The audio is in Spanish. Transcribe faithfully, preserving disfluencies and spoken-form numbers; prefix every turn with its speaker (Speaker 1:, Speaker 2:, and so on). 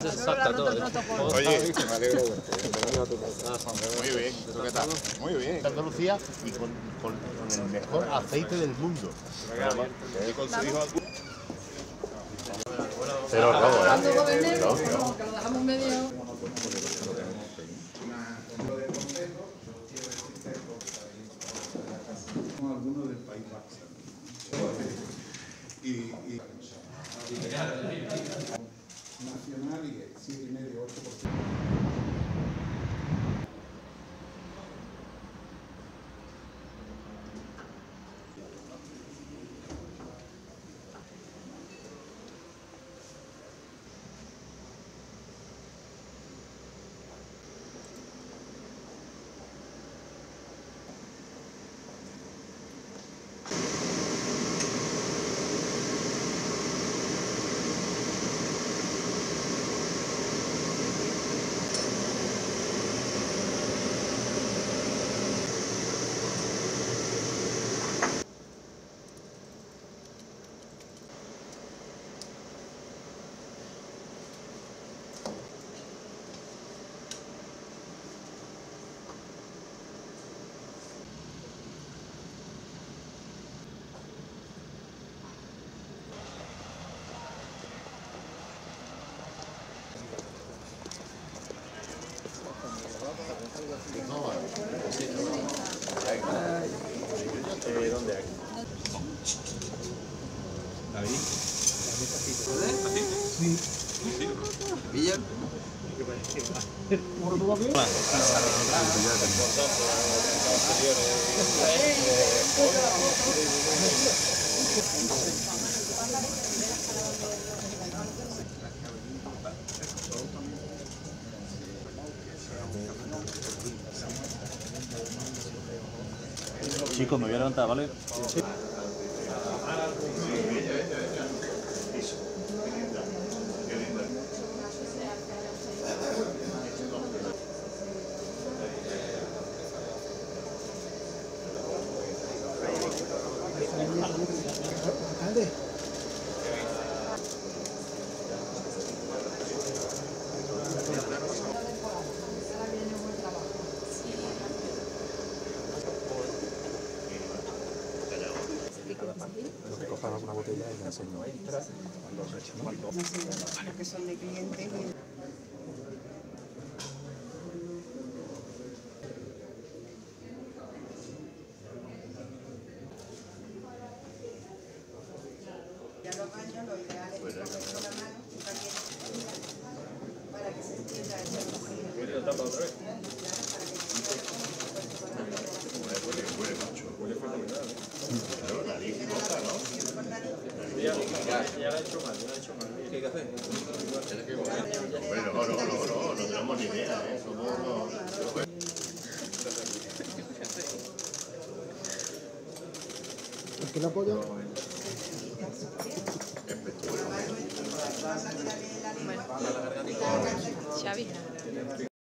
Speaker 1: Salta todo.
Speaker 2: Oye, me alegro. Muy bien, ¿tú qué tal? Muy bien.
Speaker 3: Andalucía y con, con, con el mejor aceite del mundo.
Speaker 2: ¿Y con su hijo algún?
Speaker 3: Pero robo,
Speaker 4: Cuando lo venden,
Speaker 3: no,
Speaker 4: como que lo dejamos medio.
Speaker 5: Algunos del País Vasco. Y, y nacional y el siete y medio, ocho por ciento.
Speaker 2: ¿Dónde hay?
Speaker 1: ¿David?
Speaker 3: Chicos, me voy a levantar, ¿vale?
Speaker 6: Cojan alguna botella y la enseño.
Speaker 7: Que son de clientes. Ya los baños, lo ideal es que coges con la mano también para que se entienda el
Speaker 2: ¿Quieres tapar otra vez?
Speaker 5: Huele mucho.
Speaker 2: Huele fenomenal.
Speaker 3: Claro, nariz y boca, ¿no?
Speaker 1: Ya la he hecho mal, ya la he hecho mal. ¿Qué hay que hacer?
Speaker 3: Bueno, no, no, no, no, no tenemos ni idea, ¿eh? Somos unos...
Speaker 6: ¿Es que la apoya?
Speaker 7: Xavi.